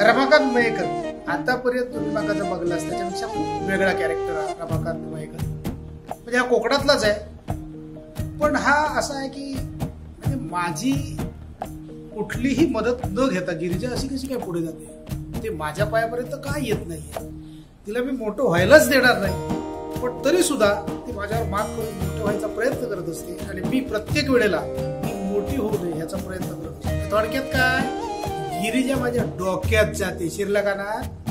रमाकांत मयेकर आतापर्यंत तुम्ही मागा जर बघलास त्याच्यापेक्षा खूप वेगळा कॅरेक्टर आहे रमाकांत मयेकर. म्हणजे हा कोकणातलाच आहे, पण हा असा आहे की म्हणजे माझी कुठलीही मदत न घेता गिरिजा अशी कशी काय पुढे जाते, ते माझ्या पायापर्यंत काय येत नाही. तिला मी मोठं व्हायलाच देणार नाही, पण तरी सुद्धा ती माझ्यावर मात करून मोठं व्हायचा प्रयत्न करत असते आणि मी प्रत्येक वेळेला ती मोठी होऊ नये ह्याचा प्रयत्न करत असते. थोडक्यात काय, गिरिजा माझ्या डोक्यात जाते. शिरला का ना.